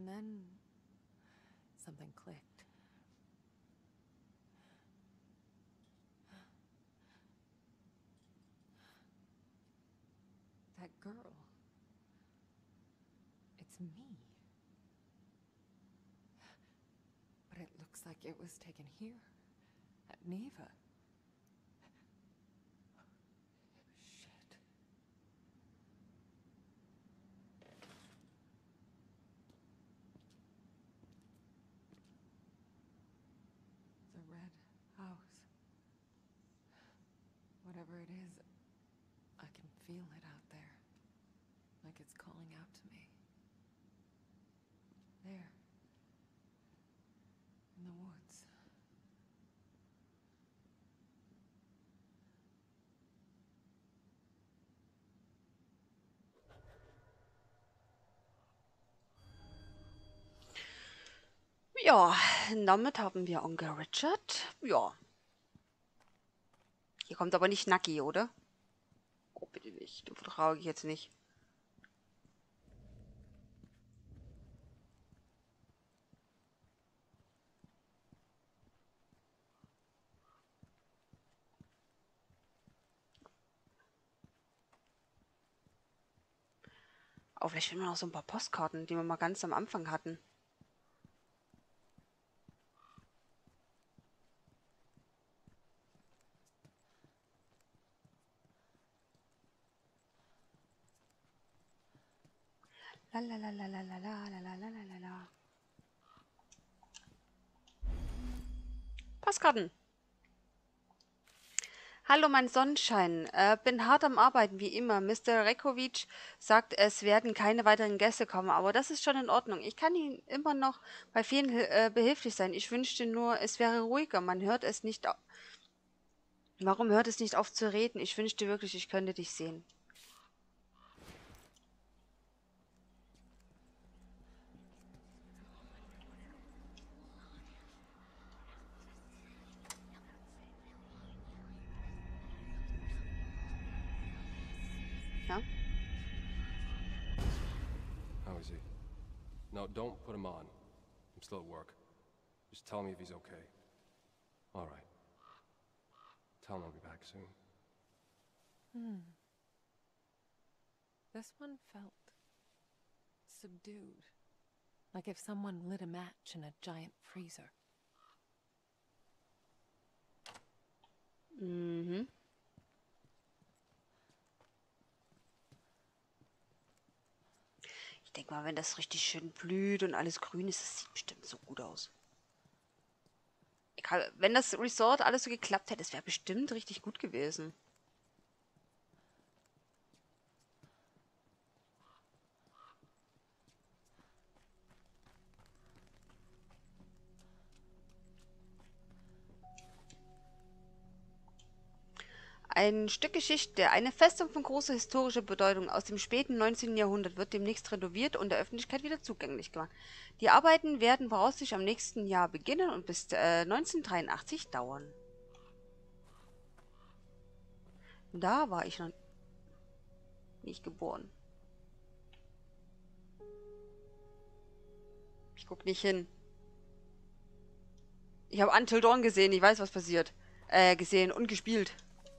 And then something clicked. That girl. It's me. But it looks like it was taken here. At Neva. Shit. The red house. Whatever it is, I can feel it out there. Like it's calling out to me. There. In the woods. Ja, damit haben wir Onkel Richard. Ja. Hier kommt aber nicht Naki, oder? Oh, bitte nicht. Den vertraue ich jetzt nicht. Oh, vielleicht finden wir noch so ein paar Postkarten, die wir mal ganz am Anfang hatten. Lalalalalalalalalala. Postkarten. Hallo, mein Sonnenschein. Bin hart am Arbeiten, wie immer. Mr. Rekovic sagt, es werden keine weiteren Gäste kommen, aber das ist schon in Ordnung. Ich kann Ihnen immer noch bei vielen behilflich sein. Ich wünschte nur, es wäre ruhiger. Man hört es nicht. Warum hört es nicht auf zu reden? Ich wünschte wirklich, ich könnte dich sehen. Ja? How is he? No, don't put him on. I'm still at work. Just tell me if he's okay. All right. Tell him I'll be back soon. This one felt subdued. Like if someone lit a match in a giant freezer. Mhm. Ich denke mal, wenn das richtig schön blüht und alles grün ist, das sieht bestimmt so gut aus. Wenn das Resort alles so geklappt hätte, das wäre bestimmt richtig gut gewesen. Ein Stück Geschichte, eine Festung von großer historischer Bedeutung aus dem späten 19. Jahrhundert wird demnächst renoviert und der Öffentlichkeit wieder zugänglich gemacht. Die Arbeiten werden voraussichtlich am nächsten Jahr beginnen und bis 1983 dauern. Da war ich noch nicht geboren. Ich guck nicht hin. Ich habe Until Dawn gesehen, ich weiß, was passiert. Gesehen und gespielt.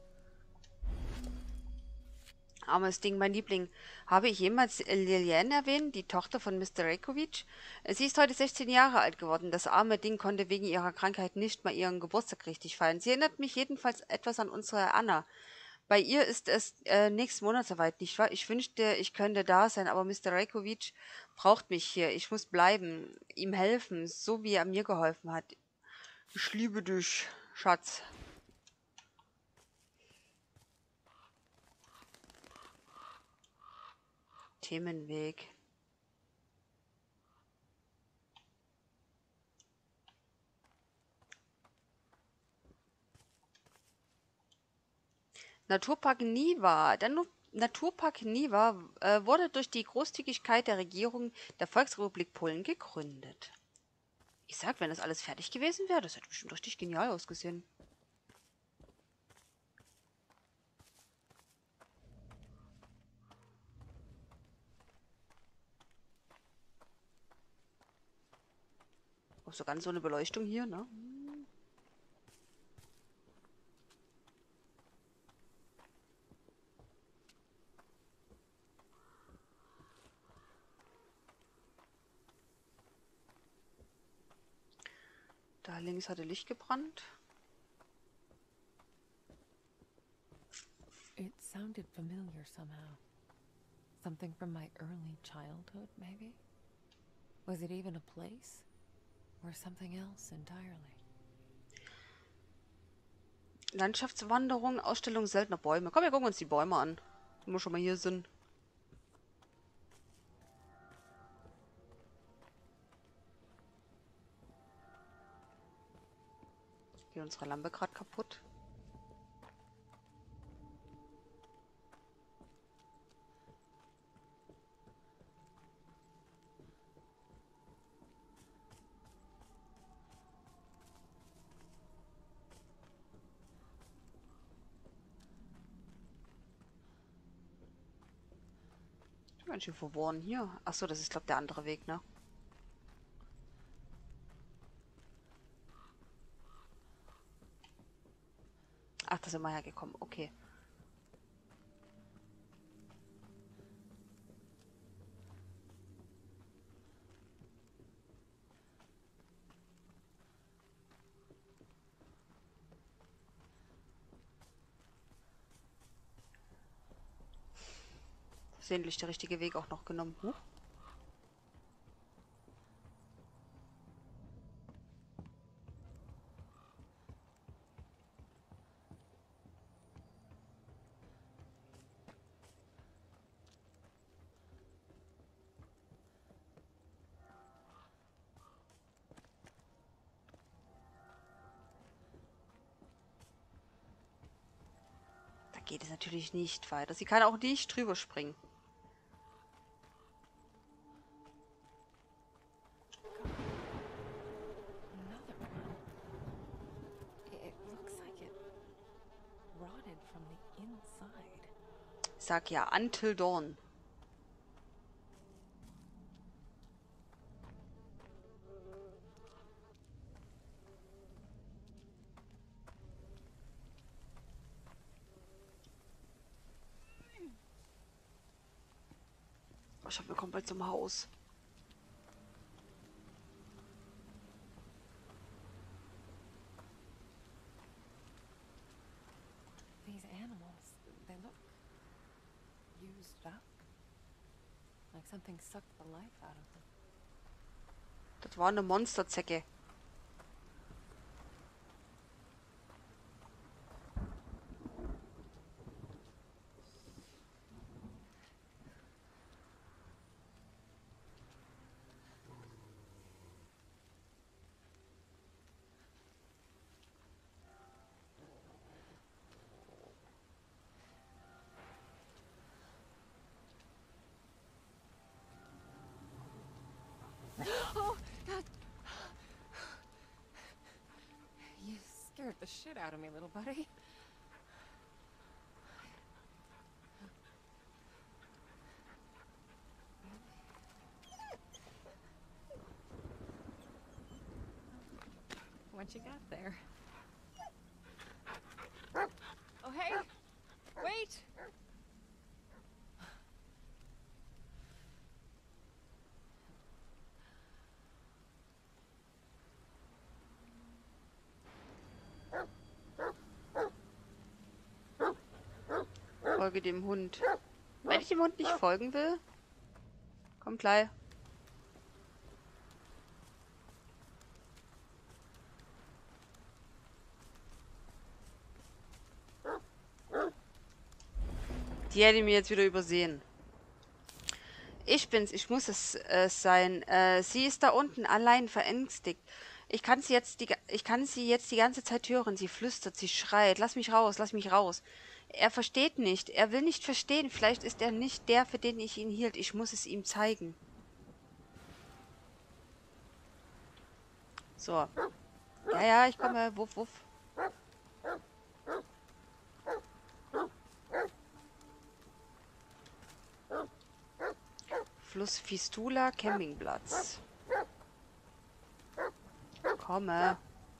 Armes Ding, mein Liebling. Habe ich jemals Liliane erwähnt, die Tochter von Mr. Rekovic? Sie ist heute 16 Jahre alt geworden. Das arme Ding konnte wegen ihrer Krankheit nicht mal ihren Geburtstag richtig feiern. Sie erinnert mich jedenfalls etwas an unsere Anna. Bei ihr ist es nächsten Monat soweit, nicht wahr? Ich wünschte, ich könnte da sein, aber Mr. Rekovic braucht mich hier. Ich muss bleiben, ihm helfen, so wie er mir geholfen hat. Ich liebe dich, Schatz. Themenweg. Naturpark Niva. Der Naturpark Niva wurde durch die Großzügigkeit der Regierung der Volksrepublik Polen gegründet. Ich sag, wenn das alles fertig gewesen wäre, das hätte bestimmt richtig genial ausgesehen. So ganz so eine Beleuchtung hier, ne? Da links hatte Licht gebrannt. It sounded familiar somehow. Something from my early childhood, maybe? Was it even a place? Or something else entirely? Landschaftswanderung, Ausstellung seltener Bäume. Komm, wir gucken uns die Bäume an. Wenn wir schon mal hier sind. Hier unsere Lampe gerade kaputt. Ganz schön verworren hier. Achso, das ist, glaube ich, der andere Weg, ne? Ach, da sind wir hergekommen. Okay. Versehentlich der richtige Weg auch noch genommen. Huch. Da geht es natürlich nicht weiter. Sie kann auch nicht drüber springen. Another one. It looks like it rotted from the inside. Sag ja, Until Dawn. Oh, ich hab mir komplett zum Haus. These animals, they look used up. Like something sucked the life out of them. Das war eine Monsterzecke. Oh, God. You scared the shit out of me, little buddy. What you got there? Oh, hey! Wait! Folge dem Hund. Wenn ich dem Hund nicht folgen will, komm gleich. Die hätte ich mir jetzt wieder übersehen. Ich bin's, ich muss es sein. Sie ist da unten allein verängstigt. Ich kann sie jetzt die ganze Zeit hören. Sie flüstert, sie schreit. Lass mich raus, lass mich raus. Er versteht nicht. Er will nicht verstehen. Vielleicht ist er nicht der, für den ich ihn hielt. Ich muss es ihm zeigen. So. Ja, ja, ich komme. Wuff, wuff. Fluss Vistula, Campingplatz. Komme.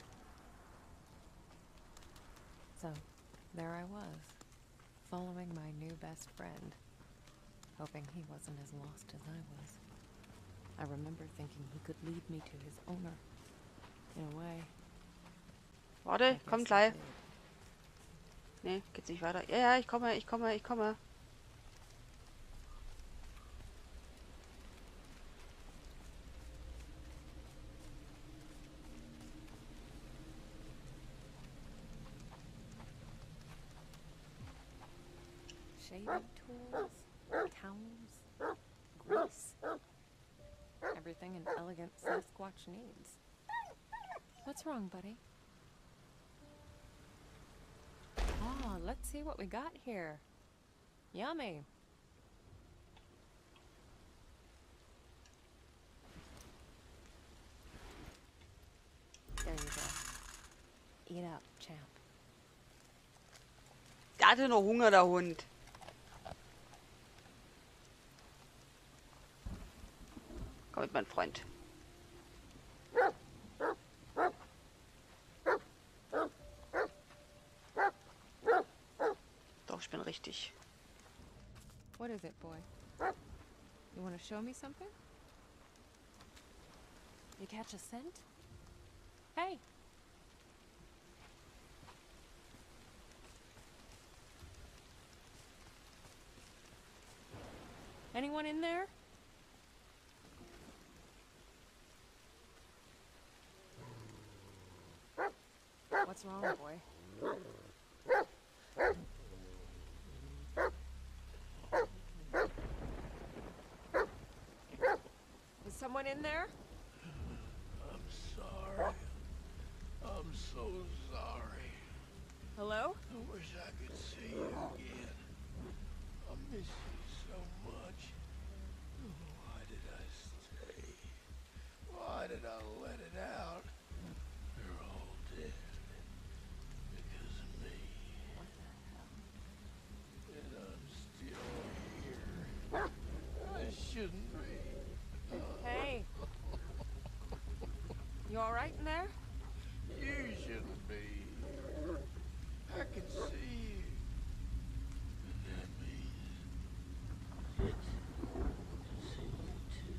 So, there I was, following my new best friend, hoping he wasn't as lost as I was. I remember thinking he could lead me to his owner. In a way, I Warte, komm guess he gleich. did. Nee, geht's nicht weiter. Ja, ja, ich komme, ich komme, ich komme. Shaving tools, combs, grease. Everything an elegant Sasquatch needs. What's wrong, buddy? Oh, let's see what we got here. Yummy. There you go. Eat up, champ. Der hatte noch Hunger, der Hund. Komm mit, mein Freund. Doch, ich bin richtig. What is it, boy? You want to show me something? You catch a scent? Hey! Anyone in there? What's wrong, boy? Is someone in there? I'm sorry. I'm so sorry. Hello? I wish I could see you again. I miss you so much. Why did I stay? Why did I let it out? They're all dead. Because of me. What the hell? And I'm still here. I shouldn't be. Hey! You alright in there? You shouldn't be. I can see you. And that means it can see you too.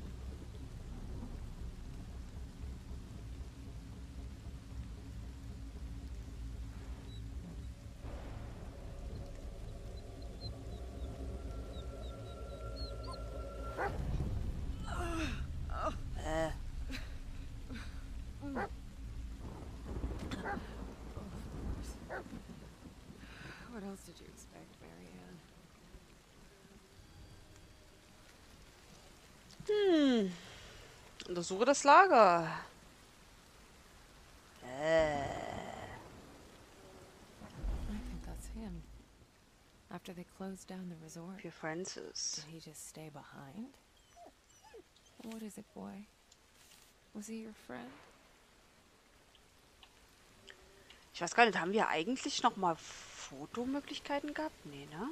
What else did you expect, Marianne? Untersuche das Lager. I think that's him. After they closed down the resort, Für Francis. did he just stay behind? What is it, boy? Was he your friend? Ich weiß gar nicht, haben wir eigentlich noch mal Fotomöglichkeiten gehabt? Nee, ne?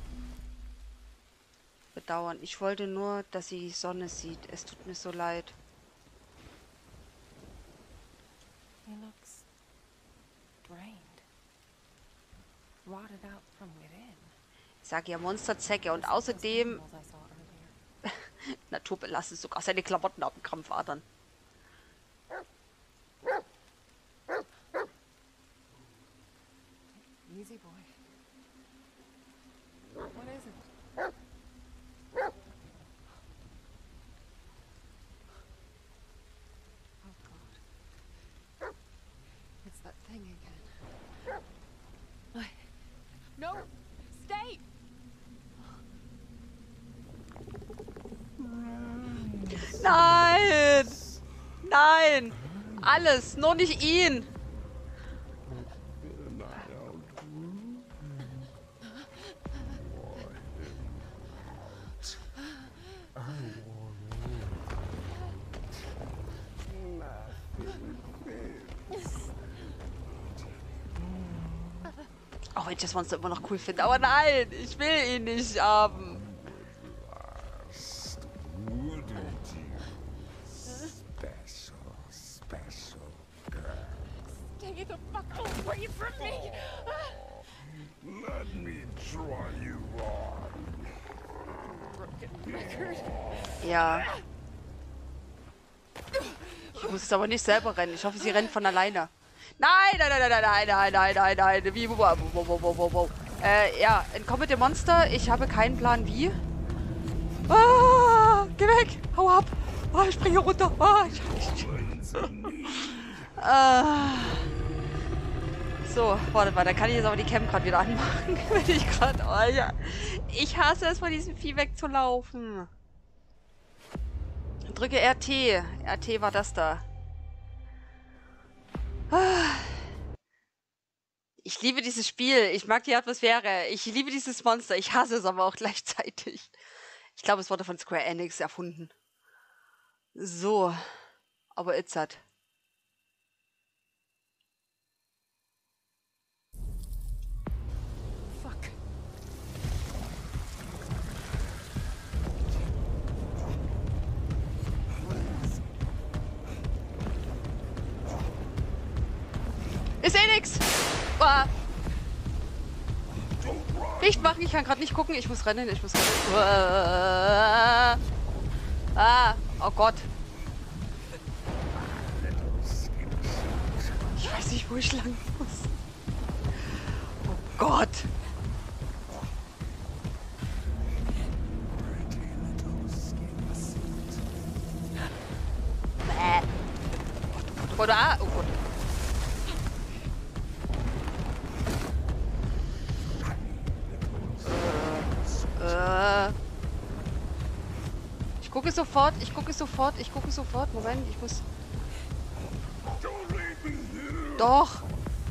Bedauern. Ich wollte nur, dass sie die Sonne sieht. Es tut mir so leid. He looks drained, rotted out from within. Ich sage ja Monsterzecke und Just like those außerdem animals I saw earlier. naturbelastet, sogar seine Klamotten haben Krampfadern. Easy, boy. What is it? Oh, God. It's that thing again. No! Stay! Nein! Nein! Alles, nur nicht ihn! Auch wenn ich das Monster immer noch cool finde. Aber nein, ich will ihn nicht haben. Wouldn't you? Special, special Away from me! Let me try you on. Broken record. Ja. Ich muss es aber nicht selber rennen. Ich hoffe, sie rennt von alleine. Nein, nein, nein, nein, nein, nein, nein, nein, nein. Wie, wow. Ja, entkomme dem Monster. Ich habe keinen Plan wie. Ah, geh weg. Hau ab. Ah, ich springe runter. Ah, so, warte mal. Da kann ich jetzt aber die Cam gerade wieder anmachen. Wenn ich gerade... Oh, ja. Ich hasse es, von diesem Vieh wegzulaufen. Drücke RT. RT war das da. Ich liebe dieses Spiel. Ich mag die Atmosphäre. Ich liebe dieses Monster. Ich hasse es aber auch gleichzeitig. Ich glaube, es wurde von Square Enix erfunden. So. Aber it's hat. Fuck. Ist eh nix. Ah. Nicht machen, ich kann gerade nicht gucken. Ich muss rennen, ich muss rennen. Oh Gott. Ich weiß nicht, wo ich lang muss. Oh Gott. Oh Gott. Ich gucke sofort. Moment, ich muss... Doch.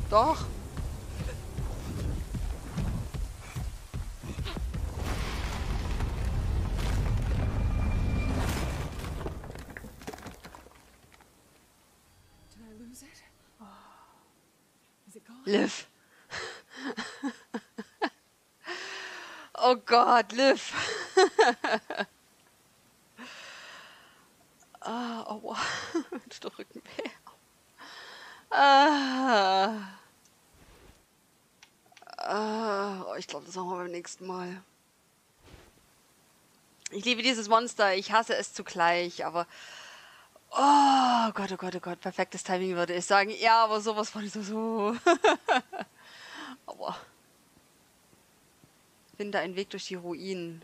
Did I lose it? Is it gone? Liv. Oh Gott, Liv. Aua. Tut der Rücken weh. Ich glaube, das machen wir beim nächsten Mal. Ich liebe dieses Monster. Ich hasse es zugleich, aber... Oh Gott. Perfektes Timing würde ich sagen. Ja, aber sowas von so. Aber... Finde einen Weg durch die Ruinen.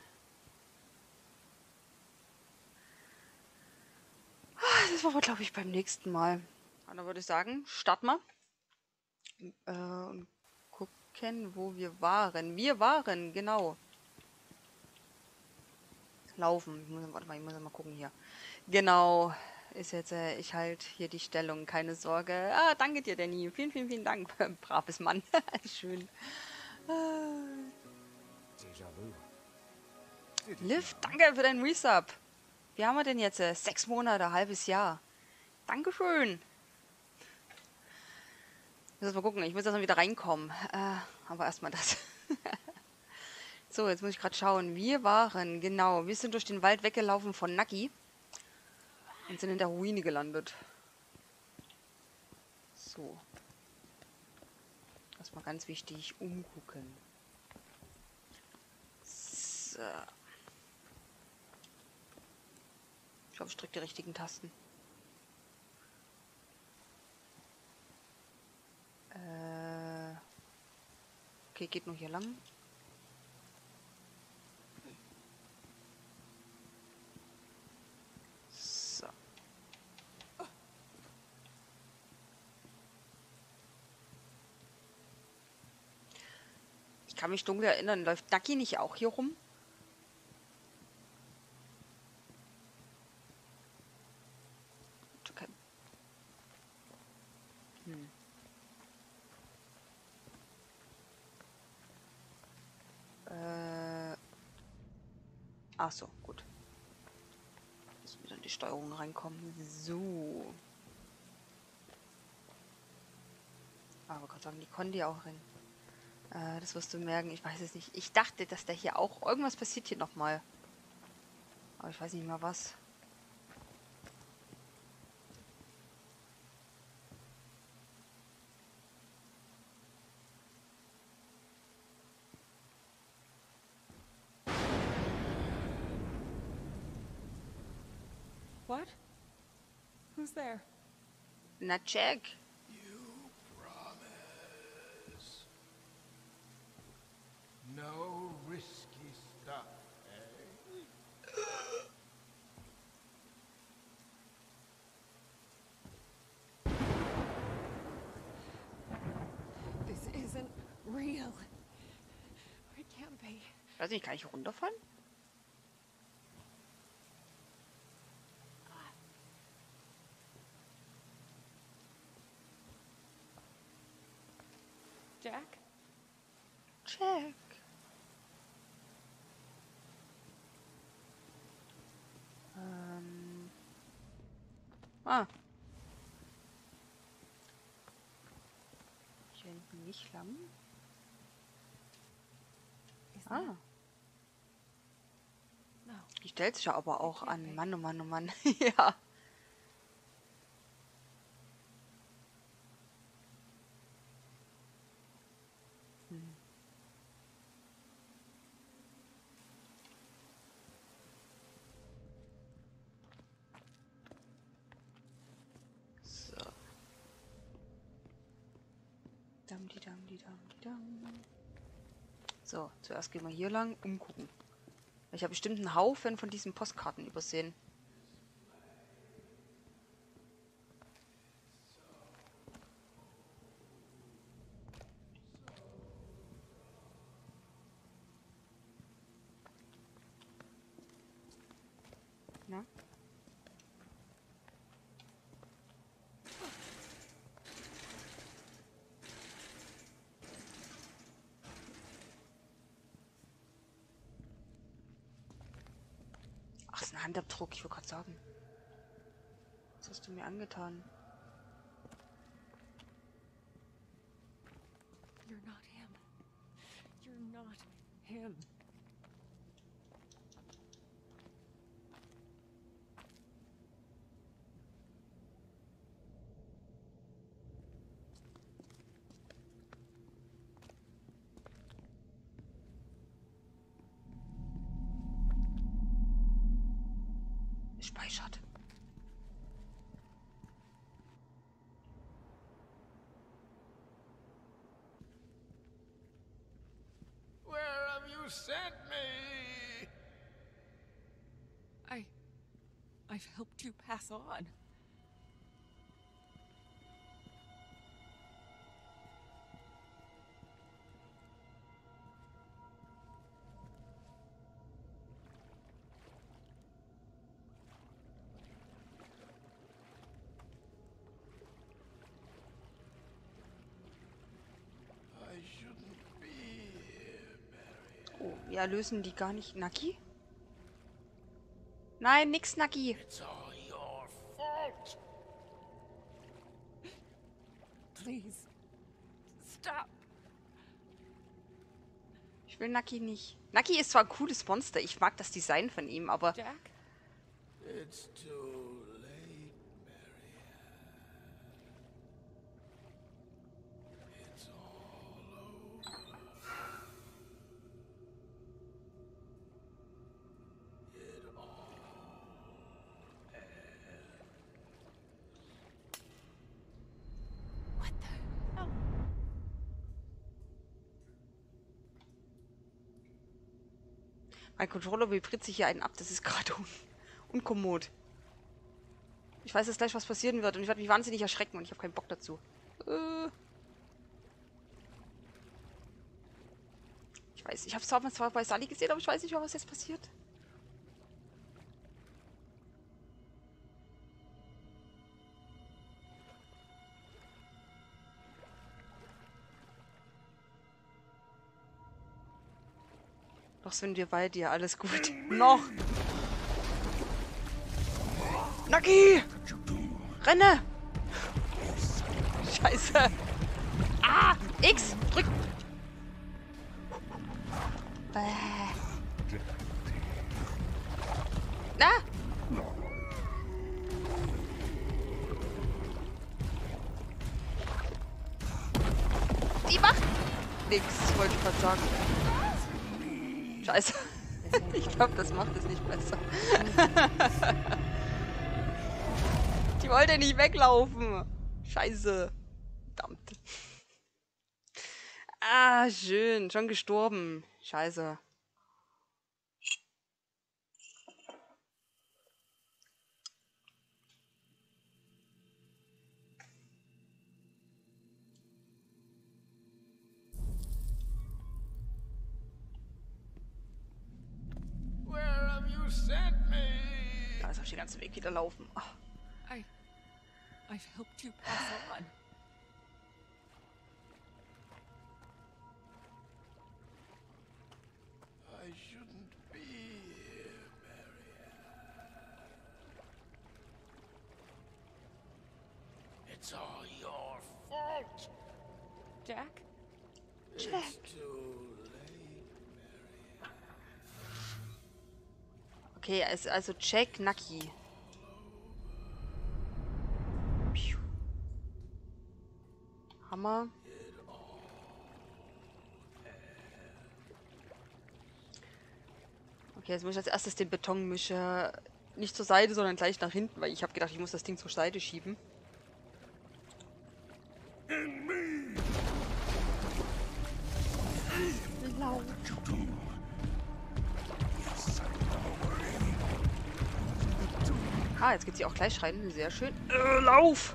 Das machen wir, glaube ich, beim nächsten Mal. Und dann würde ich sagen, starten wir. Und gucken, wo wir waren. Wir waren, genau. Laufen. Warte mal, ich muss mal gucken hier. Genau. Ist jetzt, ich halte hier die Stellung. Keine Sorge. Danke dir, Danny. Vielen Dank. Braves Mann. Schön. Liv, danke für deinen Resub. Wie haben wir denn jetzt? 6 Monate, halbes Jahr. Dankeschön. Ich muss mal gucken, ich muss erstmal wieder reinkommen. Aber erstmal das. So, jetzt muss ich gerade schauen. Wir sind durch den Wald weggelaufen von Naki. Und sind in der Ruine gelandet. So. Erstmal ganz wichtig, umgucken. So. Ich hoffe, ich drücke die richtigen Tasten. Okay, geht nur hier lang. So. Ich kann mich dunkel erinnern, läuft Naki nicht auch hier rum? Okay. Ach so, gut. Müssen wieder in die Steuerung reinkommen. So. Aber gerade sagen, die konnte ja auch rein. Das wirst du merken, ich weiß es nicht. Ich dachte, dass da hier auch irgendwas passiert hier nochmal. Aber ich weiß nicht mehr was. What? Who's there? Na, Jack. You promise. No risky stuff, eh? This isn't real. It can't be. Weiß nicht, kann ich runterfallen? Jack? Jack. Ah. Hier hinten nicht lang. Is Ah. that- No. Die stellt sich ja aber auch an. Mann, oh Mann, oh Mann. Ja. So. Dam, die dam, die dam, die dam. So, zuerst gehen wir hier lang, umgucken. Ich habe bestimmt einen Haufen von diesen Postkarten übersehen. Na? Ach, ist ein Handabdruck, ich wollte gerade sagen. Was hast du mir angetan? You're not him. You're not him. Speichert. Where have you sent me? I've helped you pass on. I shouldn't be here, Mary. Oh, ja, lösen die gar nicht. Naki? Nein, nix Naki. It's all your fault. Please. Stop. Ich will Naki nicht. Naki ist zwar ein cooles Monster. Ich mag das Design von ihm, aber... Jack? It's too late, Mary. It's all over. It all What the hell? Mein Controller vibriert sich hier einen ab. Das ist gerade unkommod. Ich weiß jetzt gleich, was passieren wird. Und ich werde mich wahnsinnig erschrecken. Und ich habe keinen Bock dazu. Ich weiß, ich habe es zwar bei Sully gesehen, aber ich weiß nicht, was jetzt passiert. Doch sind wir bei dir. Alles gut. Noch. Naki! Renne! Scheiße. Ah! X! Drück! Na? Die macht nix, wollte ich gerade sagen. Scheiße. Ich glaube, das macht es nicht besser. Ich wollte nicht weglaufen. Scheiße. Verdammt. Ah, schön. Schon gestorben. Scheiße. Where have you sent me? Da ist auf den ganzen Weg wieder laufen. Ach. I've helped you pass on. I shouldn't be here, Marianne. It's all your fault. Jack? It's too late, Okay, also Jack Nucky. Piu. Hammer. Okay, jetzt muss ich als erstes den Betonmischer nicht zur Seite, sondern gleich nach hinten, weil ich habe gedacht, ich muss das Ding zur Seite schieben. Laut. Ah, jetzt geht sie auch gleich rein. Sehr schön. Lauf!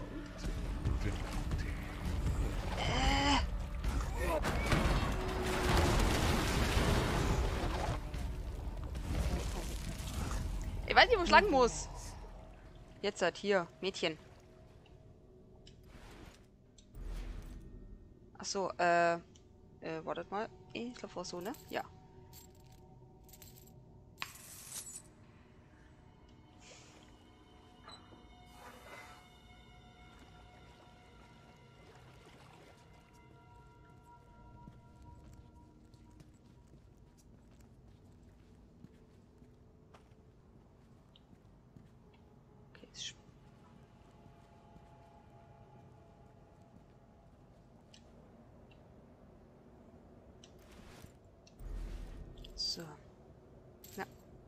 Ich weiß nicht, wo ich lang muss. Jetzt halt hier, Mädchen. Achso, wartet mal. Ich glaube, war so, ne? Ja. Okay, ist so. Ja.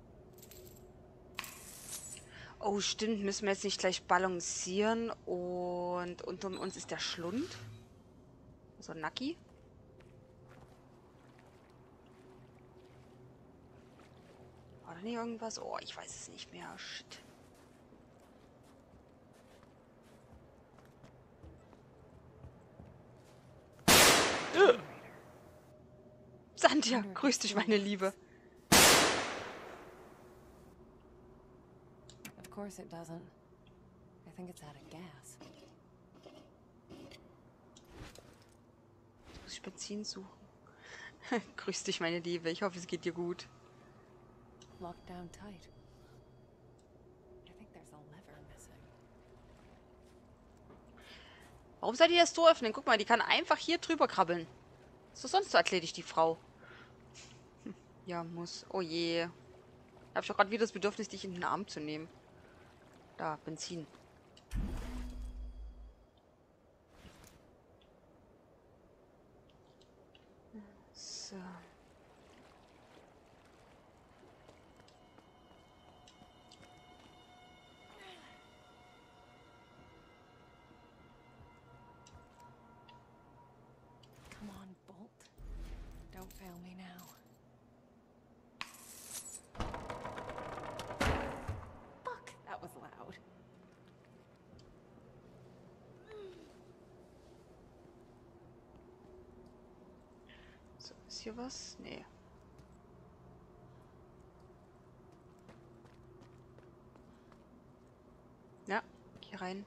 Oh, stimmt. Müssen wir jetzt nicht gleich balancieren. Und unter uns ist der Schlund. So, Nucky. War da nicht irgendwas? Oh, ich weiß es nicht mehr. Shit. Sandja, grüß dich, meine Liebe. Of course it doesn't. I think it's out of gas. Muss ich Benzin suchen? Grüß dich, meine Liebe. Ich hoffe, es geht dir gut. Locked down tight. I think there's a lever missing. Warum soll die das Tor öffnen? Guck mal, die kann einfach hier drüber krabbeln. So sonst so athletisch, die Frau. Ja, muss. Oh je. Da habe ich auch gerade wieder das Bedürfnis, dich in den Arm zu nehmen. Da, Benzin. So. Come on, Bolt. Don't fail me now. Fuck, that was loud. So, ist hier was? Nee. Ja, geh rein.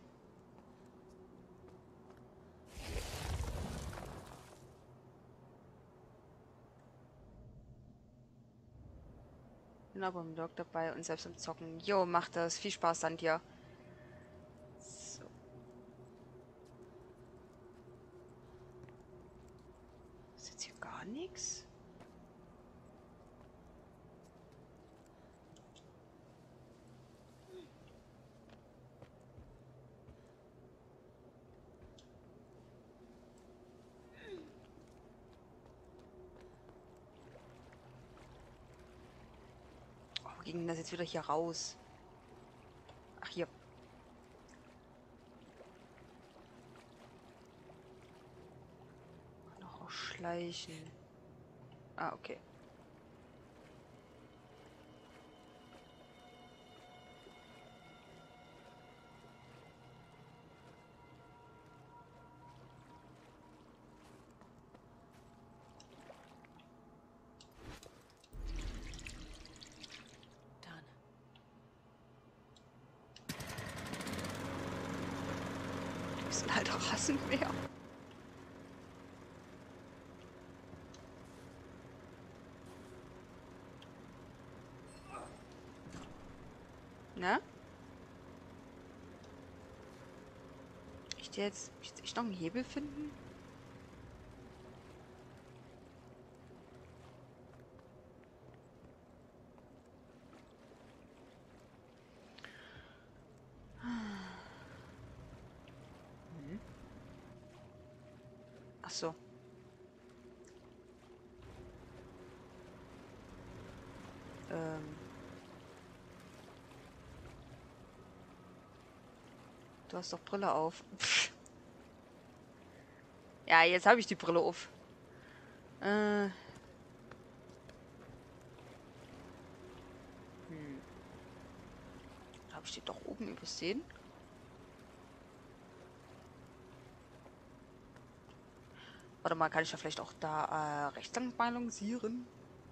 Bin aber im Log dabei und selbst im Zocken. Jo, mach das. Viel Spaß, Sandja. So. Ist jetzt hier gar nichts? Oh, wo ging denn das jetzt wieder hier raus? Ach, hier. erreichen. Ah, okay. Done. Du bist ein alter Rasenmäher. Na? Ich noch einen Hebel finden? Ach so. Du hast doch Brille auf. Ja, jetzt habe ich die Brille auf. Habe ich die doch oben übersehen? Warte mal, kann ich da vielleicht auch da rechts lang balancieren?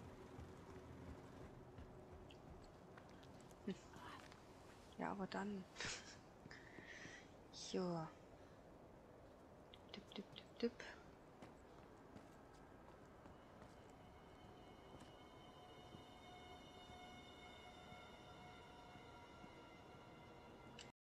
Ja, aber dann. Jo. Tipp, tipp, tipp, tipp.